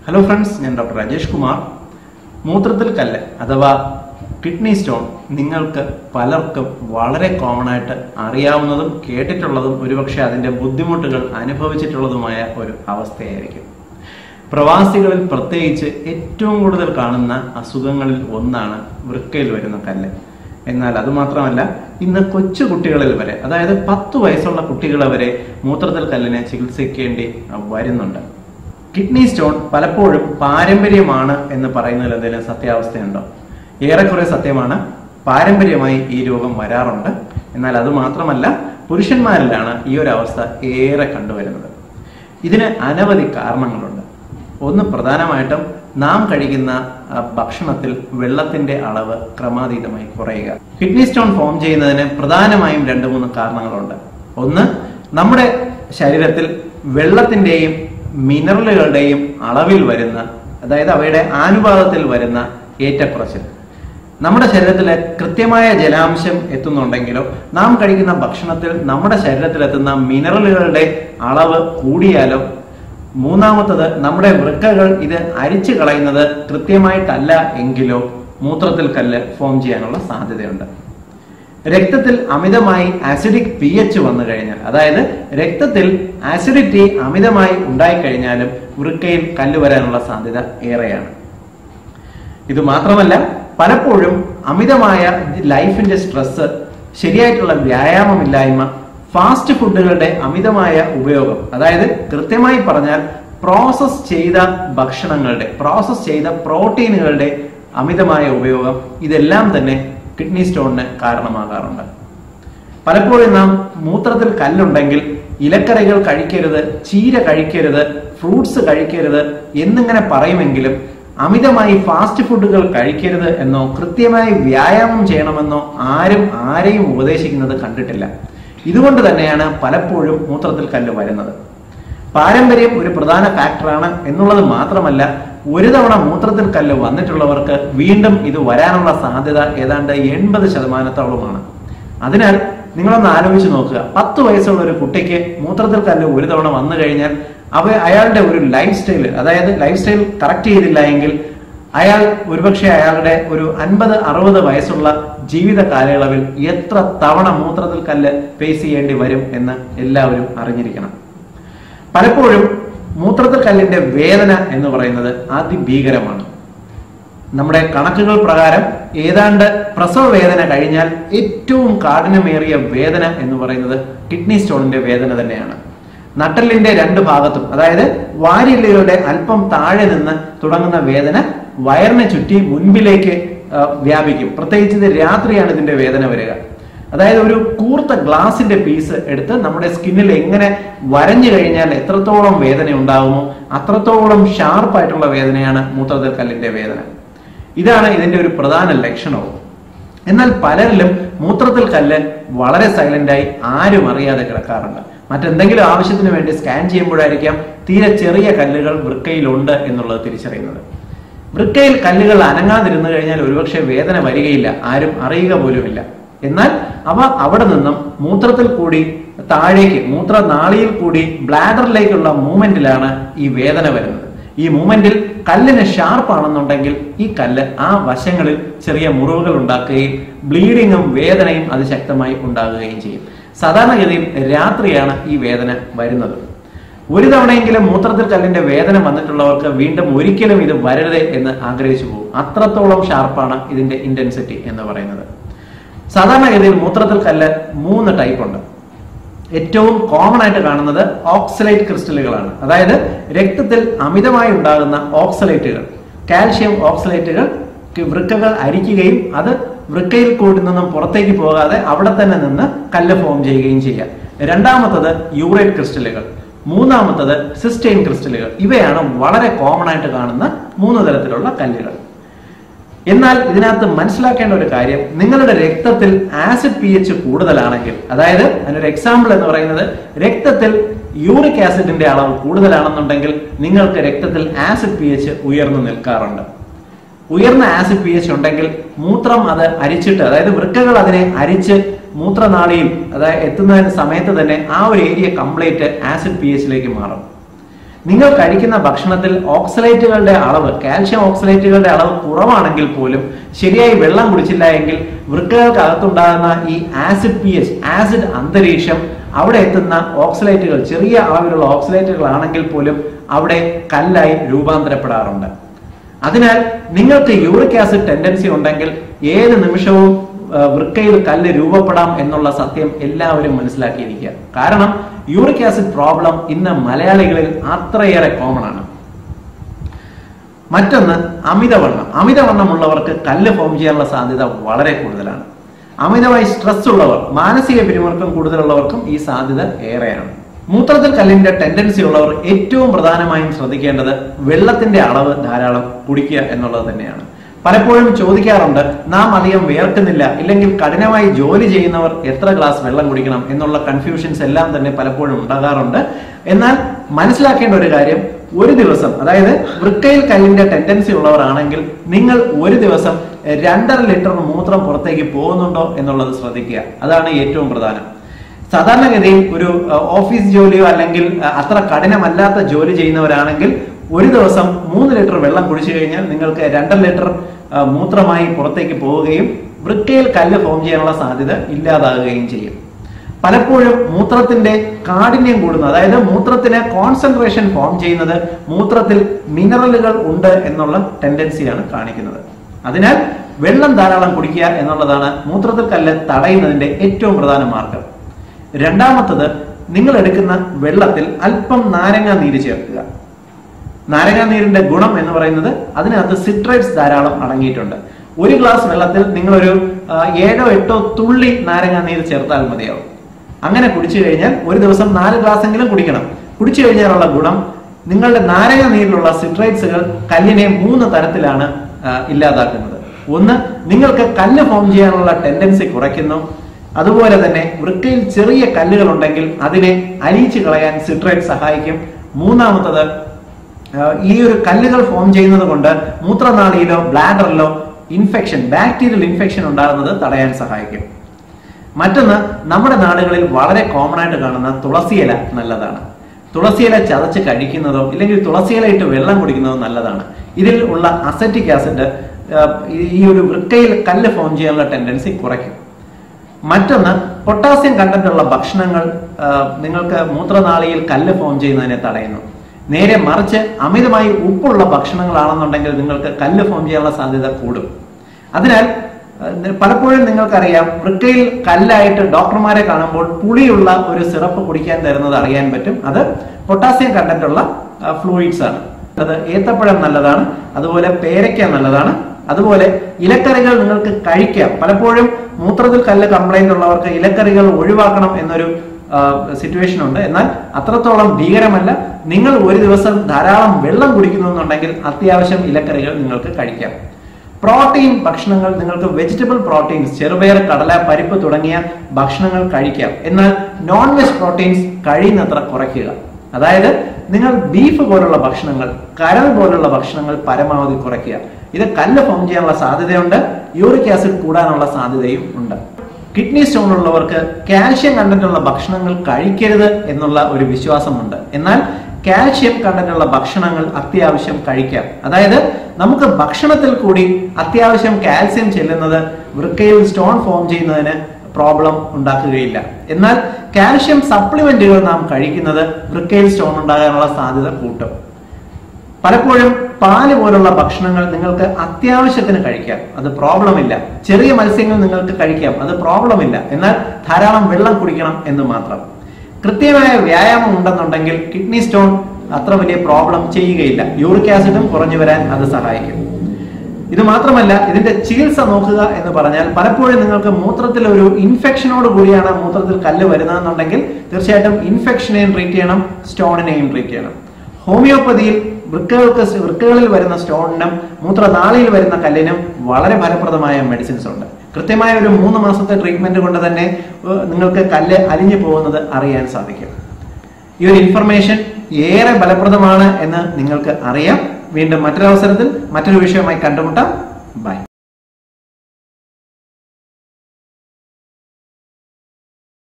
Hello friends, ഞാൻ doctor Rajesh Kumar. മൂത്രത്തിൽ കല്ല് അഥവാ കിഡ്നി സ്റ്റോൺ നിങ്ങൾക്ക് പലർക്കും വളരെ കോമൺ ആയിട്ട് അറിയാവുന്നതും കേട്ടിട്ടുള്ളതും ഒരുപക്ഷെ അതിന്റെ ബുദ്ധിമുട്ടുകൾ അനുഭവിച്ചിട്ടുള്ളതുമായ ഒരു അവസ്ഥയായിരിക്കും. പ്രവാസികളിൽ പ്രത്യേകിച്ച് ഏറ്റവും കൂടുതൽ കാണുന്ന അസുഖങ്ങളിൽ ഒന്നാണ് വൃക്കയിൽ വരുന്ന കല്ല്. എന്നാൽ അതുമാത്രമല്ല, ഇന്ന് കൊച്ചു കുട്ടികളിൽ വരെ, അതായത് 10 വയസ്സുള്ള കുട്ടികളെ വരെ മൂത്രത്തിൽ കല്ലിനെ ചികിത്സിക്കേണ്ടി വരുന്നുണ്ട്. കിഡ്നി സ്റ്റോൺ പലപ്പോഴും പാരമ്പര്യമാണ് എന്ന് പറയുന്നതിൽ എന്തെങ്കിലും സത്യാവസ്ഥയുണ്ടോ? ഏറെക്കുറെ സത്യമാണ്. പാരമ്പര്യമായി ഈ രോഗം വരാറുണ്ട്. എന്നാൽ അത് മാത്രമല്ല, പുരുഷന്മാരിലാണ് ഈ ഒരു അവസ്ഥ ഏറെ കണ്ടുവരുന്നത്. ഇതിന് അനവധി കാരണങ്ങളുണ്ട്. ഒന്ന്, പ്രധാനമായിട്ടും നാം കഴിക്കുന്ന ഭക്ഷണത്തിൽ വെള്ളത്തിന്റെ അളവ് ക്രമാതീതമായി കുറയുക. കിഡ്നി സ്റ്റോൺ ഫോം ചെയ്യുന്നതിന് പ്രധാനമായും 2-3 കാരണങ്ങളുണ്ട്. ഒന്ന്, നമ്മുടെ ശരീരത്തിൽ വെള്ളത്തിന്റെയും മിനറലുകളുടെയും അളവിൽ വരുന്ന, അതായത് അവയുടെ ആനുപാതത്തിൽ വരുന്ന ഏറ്റക്കുറച്ചിൽ. നമ്മുടെ ശരീരത്തിൽ കൃത്യമായ ജലാംശം എത്തുന്നുണ്ടെങ്കിലോ നാം കഴിക്കുന്ന ഭക്ഷണത്തിൽ നമ്മുടെ ശരീരത്തിലെത്തുന്ന മിനറലുകളുടെ അളവ് കൂടിയാലോ, മൂന്നാമത്തത് നമ്മുടെ വൃക്കകൾ ഇത് അരിച്ചു കളയുന്നത് കൃത്യമായിട്ടല്ല എങ്കിലോ മൂത്രത്തിൽ കല്ല് ഫോം ചെയ്യാനുള്ള സാധ്യതയുണ്ട്. രക്തത്തിൽ അമിതമായി ആസിഡിക് pH വന്നു കഴിഞ്ഞാൽ, അതായത് രക്തത്തിൽ ആസിഡിറ്റി അമിതമായി ഉണ്ടായിക്കഴിഞ്ഞാലും വൃക്കയിൽ കല്ല് വരാനുള്ള സാധ്യത ഏറെയാണ്. ഇത് മാത്രമല്ല, പലപ്പോഴും അമിതമായ ലൈഫിന്റെ സ്ട്രെസ്, ശരിയായിട്ടുള്ള വ്യായാമമില്ലായ്മ, ഫാസ്റ്റ് ഫുഡുകളുടെ അമിതമായ ഉപയോഗം, അതായത് കൃത്യമായി പറഞ്ഞാൽ പ്രോസസ് ചെയ്ത ഭക്ഷണങ്ങളുടെ, പ്രോസസ് ചെയ്ത പ്രോട്ടീനുകളുടെ അമിതമായ ഉപയോഗം, ഇതെല്ലാം തന്നെ കിഡ്നി സ്റ്റോണിന് കാരണമാകാറുണ്ട്. പലപ്പോഴും നാം മൂത്രത്തിൽ കല്ലുണ്ടെങ്കിൽ ഇലക്കറികൾ കഴിക്കരുത്, ചീര കഴിക്കരുത്, ഫ്രൂട്ട്സ് കഴിക്കരുത് എന്നിങ്ങനെ പറയുമെങ്കിലും അമിതമായി ഫാസ്റ്റ് ഫുഡുകൾ കഴിക്കരുത് എന്നോ കൃത്യമായി വ്യായാമം ചെയ്യണമെന്നോ ആരെയും ഉപദേശിക്കുന്നത് കണ്ടിട്ടില്ല. ഇതുകൊണ്ട് തന്നെയാണ് പലപ്പോഴും മൂത്രത്തിൽ കല്ല് വരുന്നത്. പാരമ്പര്യം ഒരു പ്രധാന ഫാക്ടറാണ് എന്നുള്ളത് മാത്രമല്ല, ഒരു തവണ മൂത്രത്തിൽ കല്ല് വന്നിട്ടുള്ളവർക്ക് വീണ്ടും ഇത് വരാനുള്ള സാധ്യത ഏതാണ്ട് 80%. അതിനാൽ നിങ്ങളൊന്ന് ആലോചിച്ച് നോക്കുക. 10 വയസ്സുള്ള ഒരു കുട്ടിക്ക് മൂത്രത്തിൽ കല്ല് ഒരു തവണ വന്നു കഴിഞ്ഞാൽ അയാളുടെ ഒരു ലൈഫ് സ്റ്റൈൽ, അതായത് ലൈഫ് സ്റ്റൈൽ കറക്റ്റ് ചെയ്തില്ല എങ്കിൽ അയാൾ ഒരുപക്ഷെ അയാളുടെ ഒരു 50-60 വയസ്സുള്ള ജീവിത കാലയളവിൽ എത്ര തവണ മൂത്രത്തിൽ കല്ല് ഫേസ് ചെയ്യേണ്ടി വരും എന്ന് എല്ലാവരും അറിഞ്ഞിരിക്കണം. പലപ്പോഴും മൂത്രത്തിൽ കല്ലിന്റെ വേദന എന്ന് പറയുന്നത് അതിഭീകരമാണ്. നമ്മുടെ കണക്കുകൾ പ്രകാരം ഏതാണ്ട് പ്രസവ വേദന കഴിഞ്ഞാൽ ഏറ്റവും കാഠിന്യമേറിയ വേദന എന്ന് പറയുന്നത് കിഡ്നി സ്റ്റോണിന്റെ വേദന തന്നെയാണ്. നട്ടെല്ലിന്റെ 2 ഭാഗത്തും, അതായത് വാരിയെല്ലുകളുടെ അല്പം താഴെ നിന്ന് തുടങ്ങുന്ന വേദന വയറിനെ ചുറ്റി മുൻപിലേക്ക് വ്യാപിക്കും. പ്രത്യേകിച്ച് ഇത് രാത്രിയാണ് ഇതിന്റെ വേദന വരിക. അതായത് ഒരു കൂർത്ത ഗ്ലാസിന്റെ പീസ് എടുത്ത് നമ്മുടെ സ്കിന്നിൽ എങ്ങനെ വരഞ്ഞു കഴിഞ്ഞാൽ എത്രത്തോളം വേദന ഉണ്ടാകുമോ അത്രത്തോളം ഷാർപ്പായിട്ടുള്ള വേദനയാണ് മൂത്രത്തിൽ കല്ലിന്റെ വേദന. ഇതാണ് ഇതിന്റെ ഒരു പ്രധാന ലക്ഷണവും. എന്നാൽ പലരിലും മൂത്രത്തിൽ കല്ല് വളരെ സൈലന്റായി ആരും അറിയാതെ കിടക്കാറുണ്ട്. മറ്റെന്തെങ്കിലും ആവശ്യത്തിന് വേണ്ടി സ്കാൻ ചെയ്യുമ്പോഴായിരിക്കാം തീരെ ചെറിയ കല്ലുകൾ വൃക്കയിലുണ്ട് എന്നുള്ളത് തിരിച്ചറിയുന്നത്. വൃക്കയിൽ കല്ലുകൾ അനങ്ങാതിരുന്നു കഴിഞ്ഞാൽ ഒരുപക്ഷെ വേദന വരികയില്ല, ആരും അറിയുക പോലുമില്ല. എന്നാൽ അവ അവിടെ നിന്നും മൂത്രത്തിൽ കൂടി താഴേക്ക്, മൂത്രനാളിയിൽ കൂടി ബ്ലാഡറിലേക്കുള്ള മൂവ്മെന്റിലാണ് ഈ വേദന വരുന്നത്. ഈ മൂവ്മെന്റിൽ കല്ലിന് ഷാർപ്പാണെന്നുണ്ടെങ്കിൽ ഈ കല്ല് ആ വശങ്ങളിൽ ചെറിയ മുറിവുകൾ ഉണ്ടാക്കുകയും ബ്ലീഡിങ്ങും വേദനയും അതിശക്തമായി ഉണ്ടാകുകയും ചെയ്യും. സാധാരണഗതിയിൽ രാത്രിയാണ് ഈ വേദന വരുന്നത്. ഒരു തവണയെങ്കിലും മൂത്രത്തിൽ കല്ലിന്റെ വേദന വന്നിട്ടുള്ളവർക്ക് വീണ്ടും ഒരിക്കലും ഇത് വരരുത് എന്ന് ആഗ്രഹിച്ചു പോകും. അത്രത്തോളം ഷാർപ്പാണ് ഇതിന്റെ ഇന്റൻസിറ്റി എന്ന് പറയുന്നത്. സാധാരണഗതിയിൽ മൂത്രത്തിൽ കല്ല് 3 ടൈപ്പ് ഉണ്ട്. ഏറ്റവും കോമൺ ആയിട്ട് കാണുന്നത് ഓക്സലേറ്റ് ക്രിസ്റ്റലുകളാണ്. അതായത് രക്തത്തിൽ അമിതമായി ഉണ്ടാകുന്ന ഓക്സലേറ്റുകൾ, കാൽഷ്യം ഓക്സലേറ്റുകൾ വൃക്കകൾ അരിക്കുകയും അത് വൃക്കയിൽ കൂടി നിന്നും പുറത്തേക്ക് പോകാതെ അവിടെ തന്നെ നിന്ന് കല്ല് ഫോം ചെയ്യുകയും ചെയ്യാം. രണ്ടാമത്തത് യൂറേറ്റ് ക്രിസ്റ്റലുകൾ, മൂന്നാമത്തത് സിസ്റ്റൈൻ ക്രിസ്റ്റലുകൾ. ഇവയാണ് വളരെ കോമൺ ആയിട്ട് കാണുന്ന 3 തരത്തിലുള്ള കല്ലുകൾ. എന്നാൽ ഇതിനകത്ത് മനസ്സിലാക്കേണ്ട ഒരു കാര്യം, നിങ്ങളുടെ രക്തത്തിൽ ആസിഡ് pH കൂടുതലാണെങ്കിൽ, അതായത് അതിനൊരു എക്സാമ്പിൾ എന്ന് പറയുന്നത് രക്തത്തിൽ യൂറിക് ആസിഡിന്റെ അളവ് കൂടുതലാണെന്നുണ്ടെങ്കിൽ നിങ്ങൾക്ക് രക്തത്തിൽ ആസിഡ് pH ഉയർന്നു നിൽക്കാറുണ്ട്. ഉയർന്ന ആസിഡ് pH ഉണ്ടെങ്കിൽ മൂത്രം അത് അരിച്ചിട്ട്, അതായത് വൃക്കകൾ അതിനെ അരിച്ച് മൂത്രനാളിയിൽ അതായത് എത്തുന്നതിന് സമയത്ത് തന്നെ ആ ഒരു ഏരിയ കംപ്ലീറ്റ് ആസിഡ് pH മാറും. നിങ്ങൾ കഴിക്കുന്ന ഭക്ഷണത്തിൽ ഓക്സലേറ്റുകളുടെ അളവ്, കാൽഷ്യം ഓക്സലേറ്റുകളുടെ അളവ് കുറവാണെങ്കിൽ പോലും ശരിയായി വെള്ളം കുടിച്ചില്ല എങ്കിൽ വൃക്കകൾക്കകത്തുണ്ടാകുന്ന ഈ ആസിഡ് pH, ആസിഡ് അന്തരീക്ഷം അവിടെ എത്തുന്ന ഓക്സലേറ്റുകൾ, ചെറിയ അളവിലുള്ള ഓക്സലേറ്റുകൾ ആണെങ്കിൽ പോലും അവിടെ കല്ലായി രൂപാന്തരപ്പെടാറുണ്ട്. അതിനാൽ നിങ്ങൾക്ക് യൂറിക് ആസിഡ് ടെൻഡൻസി ഉണ്ടെങ്കിൽ ഏത് നിമിഷവും വൃക്കയിൽ കല്ല് രൂപപ്പെടാം എന്നുള്ള സത്യം എല്ലാവരും മനസ്സിലാക്കിയിരിക്കുക. കാരണം യൂറിക് ആസിഡ് പ്രോബ്ലം ഇന്ന് മലയാളികളിൽ അത്രയേറെ കോമൺ ആണ്. മറ്റൊന്ന് അമിതവണ്ണം. അമിതവണ്ണമുള്ളവർക്ക് കല്ല് ഫോം ചെയ്യാനുള്ള സാധ്യത വളരെ കൂടുതലാണ്. അമിതമായി സ്ട്രെസ് ഉള്ളവർ, മാനസിക പിരിമുറുക്കം കൂടുതലുള്ളവർക്കും ഈ സാധ്യത ഏറെയാണ്. മൂത്രത്തിൽ കല്ലിന്റെ ടെൻഡൻസി ഉള്ളവർ ഏറ്റവും പ്രധാനമായും ശ്രദ്ധിക്കേണ്ടത് വെള്ളത്തിന്റെ അളവ് ധാരാളം കുടിക്കുക എന്നുള്ളത് തന്നെയാണ്. പലപ്പോഴും ചോദിക്കാറുണ്ട്, നാം അധികം വിയർക്കുന്നില്ല, ഇല്ലെങ്കിൽ കഠിനമായി ജോലി ചെയ്യുന്നവർ എത്ര ഗ്ലാസ് വെള്ളം കുടിക്കണം എന്നുള്ള കൺഫ്യൂഷൻസ് എല്ലാം തന്നെ പലപ്പോഴും ഉണ്ടാകാറുണ്ട്. എന്നാൽ മനസ്സിലാക്കേണ്ട ഒരു കാര്യം, ഒരു ദിവസം, അതായത് വൃക്കയിൽ കല്ലിന്റെ ടെൻഡൻസി ഉള്ളവരാണെങ്കിൽ നിങ്ങൾ ഒരു ദിവസം 2.5 ലിറ്റർ മൂത്രം പുറത്തേക്ക് പോകുന്നുണ്ടോ എന്നുള്ളത് ശ്രദ്ധിക്കുക. അതാണ് ഏറ്റവും പ്രധാനം. സാധാരണഗതിയിൽ ഒരു ഓഫീസ് ജോലിയോ അല്ലെങ്കിൽ അത്ര കഠിനമല്ലാത്ത ജോലി ചെയ്യുന്നവരാണെങ്കിൽ ഒരു ദിവസം 3 ലിറ്റർ വെള്ളം കുടിച്ചു കഴിഞ്ഞാൽ നിങ്ങൾക്ക് 2 ലിറ്റർ മൂത്രമായി പുറത്തേക്ക് പോവുകയും വൃക്കയിൽ കല്ല് ഫോം ചെയ്യാനുള്ള സാധ്യത ഇല്ലാതാകുകയും ചെയ്യും. പലപ്പോഴും മൂത്രത്തിന്റെ കാഠിന്യം കൂടുന്നത്, അതായത് മൂത്രത്തിന് കോൺസെൻട്രേഷൻ ഫോം ചെയ്യുന്നത് മൂത്രത്തിൽ മിനറലുകൾ ഉണ്ട് എന്നുള്ള ടെൻഡൻസിയാണ് കാണിക്കുന്നത്. അതിനാൽ വെള്ളം ധാരാളം കുടിക്കുക എന്നുള്ളതാണ് മൂത്രത്തിൽ കല്ല് തടയുന്നതിന്റെ ഏറ്റവും പ്രധാന മാർഗം. രണ്ടാമത്തത്, നിങ്ങൾ എടുക്കുന്ന വെള്ളത്തിൽ അല്പം നാരങ്ങാ നീര് ചേർക്കുക. നാരങ്ങാ നീരിന്റെ ഗുണം എന്ന് പറയുന്നത് അതിനകത്ത് സിട്രേറ്റ്സ് ധാരാളം അടങ്ങിയിട്ടുണ്ട്. ഒരു ഗ്ലാസ് വെള്ളത്തിൽ നിങ്ങളൊരു 7-8 തുള്ളി നാരങ്ങാ നീര് ചേർത്താൽ മതിയാവും. അങ്ങനെ കുടിച്ചു കഴിഞ്ഞാൽ ഒരു ദിവസം 4 ഗ്ലാസ് എങ്കിലും കുടിക്കണം. കുടിച്ചു കഴിഞ്ഞാലുള്ള ഗുണം, നിങ്ങളുടെ നാരങ്ങ നീരിലുള്ള സിട്രേറ്റ്സുകൾ കല്ലിനെ 3 തരത്തിലാണ് ഇല്ലാതാക്കുന്നത്. ഒന്ന്, നിങ്ങൾക്ക് കല്ല് ഫോം ചെയ്യാനുള്ള ടെൻഡൻസി കുറയ്ക്കുന്നു. അതുപോലെ തന്നെ വൃക്കയിൽ ചെറിയ കല്ലുകൾ ഉണ്ടെങ്കിൽ അതിനെ അലിയിച്ചു കളയാൻ സിട്രേറ്റ് സഹായിക്കും. മൂന്നാമത്തത്, ഈ ഒരു കല്ലുകൾ ഫോം ചെയ്യുന്നത് കൊണ്ട് മൂത്രനാളിയിലോ ബ്ലാഡറിലോ ഇൻഫെക്ഷൻ, ബാക്ടീരിയൽ ഇൻഫെക്ഷൻ ഉണ്ടാകുന്നത് തടയാൻ സഹായിക്കും. മറ്റൊന്ന്, നമ്മുടെ നാടുകളിൽ വളരെ കോമൺ ആയിട്ട് കാണുന്ന തുളസിയില നല്ലതാണ്. തുളസിയില ചതച്ച് കഴിക്കുന്നതോ ഇല്ലെങ്കിൽ തുളസിയില ഇട്ട് വെള്ളം കുടിക്കുന്നതോ നല്ലതാണ്. ഇതിൽ ഉള്ള അസറ്റിക് ആസിഡ് ഈ ഒരു വൃക്കയിൽ കല്ല് ഫോം ചെയ്യാനുള്ള ടെൻഡൻസി കുറയ്ക്കും. മറ്റൊന്ന്, പൊട്ടാസ്യം കണ്ടന്റ് ഉള്ള ഭക്ഷണങ്ങൾ നിങ്ങൾക്ക് മൂത്രനാളിയിൽ കല്ല് ഫോം ചെയ്യുന്നതിനെ തടയുന്നു. നേരെ മറിച്ച് അമിതമായി ഉപ്പുള്ള ഭക്ഷണങ്ങളാണെന്നുണ്ടെങ്കിൽ നിങ്ങൾക്ക് കല്ല് ഫോം ചെയ്യാനുള്ള സാധ്യത കൂടും. അതിനാൽ പലപ്പോഴും നിങ്ങൾക്കറിയാം, വൃക്കയിൽ കല്ലായിട്ട് ഡോക്ടർമാരെ കാണുമ്പോൾ പുളിയുള്ള ഒരു സിറപ്പ് കുടിക്കാൻ തരുന്നത് അറിയാൻ പറ്റും. അത് പൊട്ടാസ്യം കണ്ടന്റ് ഉള്ള ഫ്ലൂയിഡ്സ് ആണ്. അത് ഏത്തപ്പഴം നല്ലതാണ്, അതുപോലെ പേരയ്ക്ക നല്ലതാണ്, അതുപോലെ ഇലക്കറികൾ നിങ്ങൾക്ക് കഴിക്കാം. പലപ്പോഴും മൂത്രത്തിൽ കല്ല് കംപ്ലൈന്റ് ഉള്ളവർക്ക് ഇലക്കറികൾ ഒഴിവാക്കണം എന്നൊരു സിറ്റുവേഷൻ ഉണ്ട്. എന്നാൽ അത്രത്തോളം ഭീകരമല്ല. നിങ്ങൾ ഒരു ദിവസം ധാരാളം വെള്ളം കുടിക്കുന്നുണ്ടെങ്കിൽ അത്യാവശ്യം ഇലക്കറികൾ നിങ്ങൾക്ക് കഴിക്കാം. പ്രോട്ടീൻ ഭക്ഷണങ്ങൾ, നിങ്ങൾക്ക് വെജിറ്റബിൾ പ്രോട്ടീൻസ്, ചെറുപയർ, കടല, പരിപ്പ് തുടങ്ങിയ ഭക്ഷണങ്ങൾ കഴിക്കാം. എന്നാൽ നോൺ വെജ് പ്രോട്ടീൻസ് കഴിയുന്നത്ര കുറയ്ക്കുക. അതായത് നിങ്ങൾ ബീഫ് പോലുള്ള ഭക്ഷണങ്ങൾ, കരൾ പോലുള്ള ഭക്ഷണങ്ങൾ പരമാവധി കുറയ്ക്കുക. ഇത് കല്ല് ഫോം ചെയ്യാനുള്ള സാധ്യതയുണ്ട്, യൂറിക് ആസിഡ് കൂടാനുള്ള സാധ്യതയും ഉണ്ട്. കിഡ്നി സ്റ്റോൺ ഉള്ളവർക്ക് കാൽഷ്യം കണ്ടന്റുള്ള ഭക്ഷണങ്ങൾ കഴിക്കരുത് എന്നുള്ള ഒരു വിശ്വാസമുണ്ട്. എന്നാൽ കാൽഷ്യം കണ്ടന്റുള്ള ഭക്ഷണങ്ങൾ അത്യാവശ്യം കഴിക്കാം. അതായത് നമുക്ക് ഭക്ഷണത്തിൽ കൂടി അത്യാവശ്യം കാൽസ്യം ചെല്ലുന്നത് വൃക്കയിൽ സ്റ്റോൺ ഫോം ചെയ്യുന്നതിന് പ്രോബ്ലം ഉണ്ടാക്കുകയില്ല. എന്നാൽ കാൽഷ്യം സപ്ലിമെന്റുകൾ നാം കഴിക്കുന്നത് വൃക്കയിൽ സ്റ്റോൺ ഉണ്ടാകാനുള്ള സാധ്യത കൂട്ടും. പലപ്പോഴും പാല് പോലുള്ള ഭക്ഷണങ്ങൾ നിങ്ങൾക്ക് അത്യാവശ്യത്തിന് കഴിക്കാം, അത് പ്രോബ്ലം ഇല്ല. ചെറിയ മത്സ്യങ്ങൾ നിങ്ങൾക്ക് കഴിക്കാം, അത് പ്രോബ്ലം ഇല്ല. എന്നാൽ ധാരാളം വെള്ളം കുടിക്കണം എന്ന് മാത്രം. കൃത്യമായ വ്യായാമം ഉണ്ടെന്നുണ്ടെങ്കിൽ കിഡ്നി സ്റ്റോൺ അത്ര വലിയ പ്രോബ്ലം ചെയ്യുകയില്ല. യൂറിക് ആസിഡും കുറഞ്ഞു വരാൻ അത് സഹായിക്കും. ഇത് മാത്രമല്ല, ഇതിന്റെ ചികിത്സ നോക്കുക എന്ന് പറഞ്ഞാൽ, പലപ്പോഴും നിങ്ങൾക്ക് മൂത്രത്തിൽ ഒരു ഇൻഫെക്ഷനോട് കൂടിയാണ് മൂത്രത്തിൽ കല്ല് വരുന്നതെന്നുണ്ടെങ്കിൽ തീർച്ചയായിട്ടും ഇൻഫെക്ഷനെയും ട്രീറ്റ് ചെയ്യണം, സ്റ്റോണിനെയും ട്രീറ്റ് ചെയ്യണം. ഹോമിയോപ്പതിയിൽ വൃക്കകളിൽ വരുന്ന സ്റ്റോണിനും മൂത്രനാളിയിൽ വരുന്ന കല്ലിനും വളരെ ഫലപ്രദമായ മെഡിസിൻസ് ഉണ്ട്. കൃത്യമായ ഒരു 3 മാസത്തെ ട്രീറ്റ്മെന്റ് കൊണ്ട് തന്നെ നിങ്ങൾക്ക് കല്ല് അലിഞ്ഞു പോകുന്നത് അറിയാൻ സാധിക്കും. ഈ ഒരു ഇൻഫർമേഷൻ ഏറെ ഫലപ്രദമാണ് എന്ന് നിങ്ങൾക്ക് അറിയാം. വീണ്ടും മറ്റൊരു അവസരത്തിൽ മറ്റൊരു വിഷയവുമായി കണ്ടുമുട്ടാം. ബൈ.